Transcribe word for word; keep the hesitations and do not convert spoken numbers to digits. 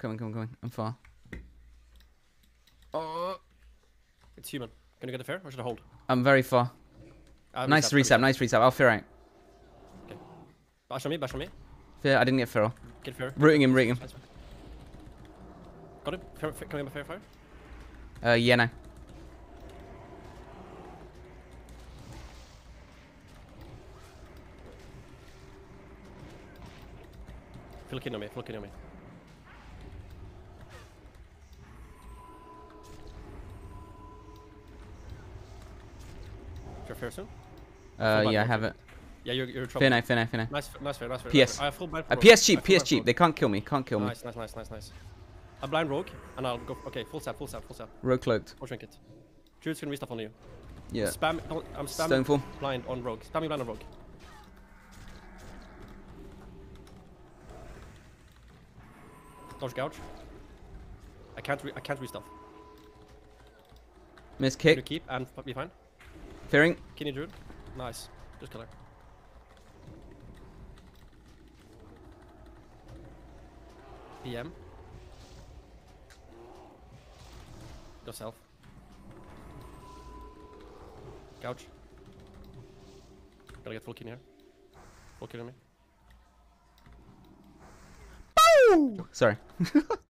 Coming, coming, coming. I'm far. Oh, it's human. Can you get the fair or should I hold? I'm very far. Uh, Nice reset, nice reset. I'll fear out. Okay. Bash on me, bash on me. Fear, I didn't get feral. Get fair. Rooting him, rooting him. Got him. Fair, fair, can we have a fair fire? Uh, yeah, no. Full kid on me, full kid on me. Is your fair soon? Uh, yeah, I have it. Yeah, you're, you're in trouble. Fear no, fear no, fear no. Nice, nice fair, nice fair. P S. I have full blind Uh, rogue. P S cheap, I have P S full cheap. blind They can't kill me, can't kill me. Nice, nice, nice, nice, nice. A blind rogue, and I'll go. Okay, full sap, full sap, full sap. Rogue cloaked. Or trinket. Druid's gonna restuff on you. Yeah. Spam. I'm spamming Stonefall. blind on rogue. Spamming blind on rogue. Dodge gouge. I can't. Re I can't restuff. Miss Can you kick. keep and be fine. Fearing. Kidney druid. Nice. Just kill her. P M. Yourself. Gouge. Gotta get full kin here. Full kin on me. Sorry.